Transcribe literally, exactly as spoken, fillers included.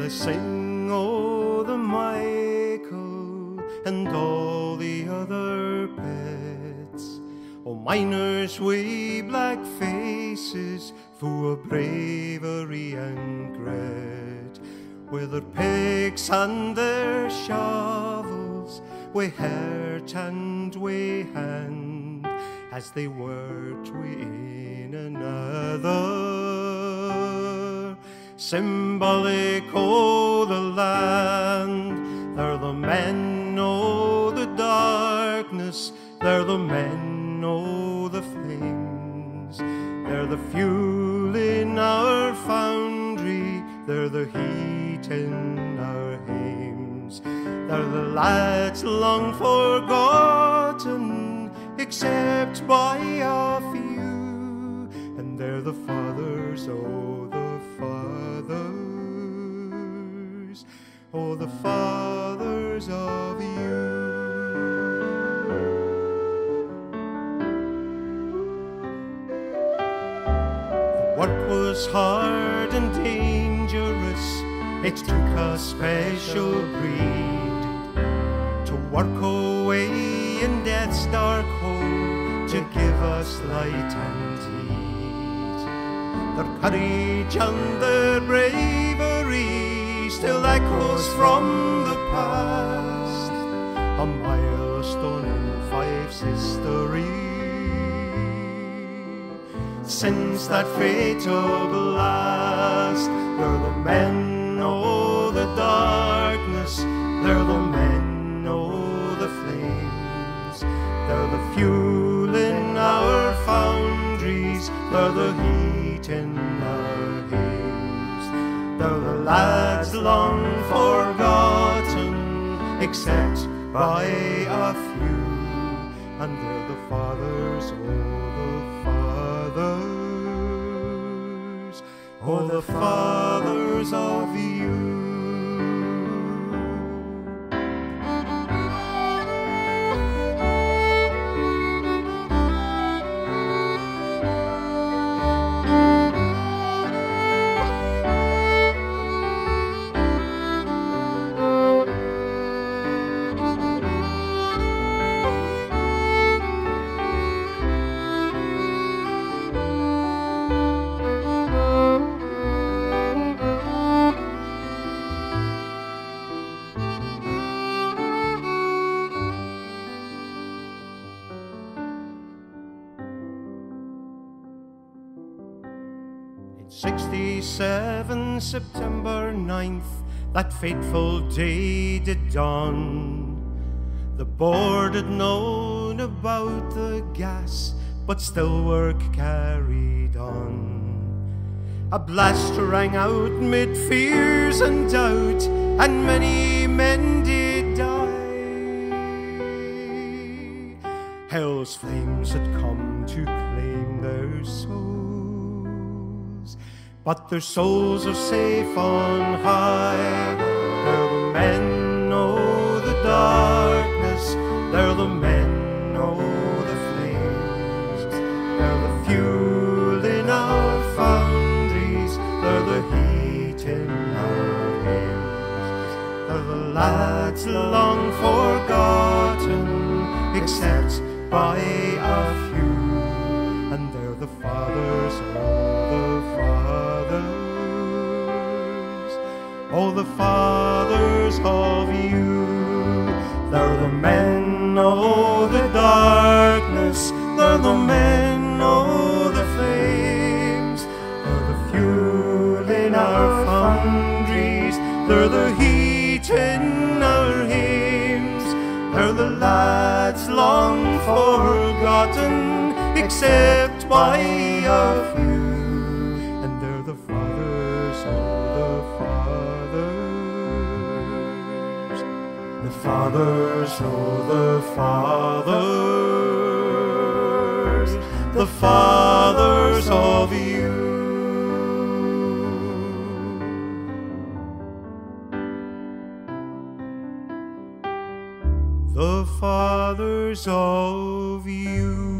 I sing o' the Michael and all the other pets, o' miners' wee black faces full of bravery and grit, with their picks and their shovels, wi' heart and wi' hand, as they worked within another, symbolic o' the land. They're the men o' the darkness, they're the men o' the flames, they're the fuel in our foundry, they're the heat in our hames, they're the lads long forgotten, except by a few, and they're the fathers, oh the fathers, oh the fathers of you. The work was hard and dangerous, it took a special breed to work away in death's dark hole, to give us light and heat. Their courage and their bravery still echoes from the past, a milestone in Fife's history. Since that fatal blast, they're the men o' the darkness, they're the men o' the flames, they're the fuel in our foundries, they're the heat in our hames, they're the lads long forgotten, except by a few, and they're the fathers, oh the fathers, oh the fathers of you. sixty-seven, September ninth, that fateful day did dawn. The board had known about the gas, but still work carried on. A blast rang out mid fears and doubt, and many men did die. Hell's flames had come to claim their souls, but their souls are safe on high. They're the men o' the darkness, they're the men o' the flames, they're the fuel in our foundries, they're the heat in our hames, they're the lads long forgotten, except by a few, and they're the fathers, oh the fathers, oh the fathers of you. They're the men o' the darkness, they're the men o' the flames, they're the fuel in our foundries, they're the heat in our hames, they're the lads long forgotten, except by a few, and they're the fathers of the fathers, the fathers of the fathers, the fathers of you. The fathers of you.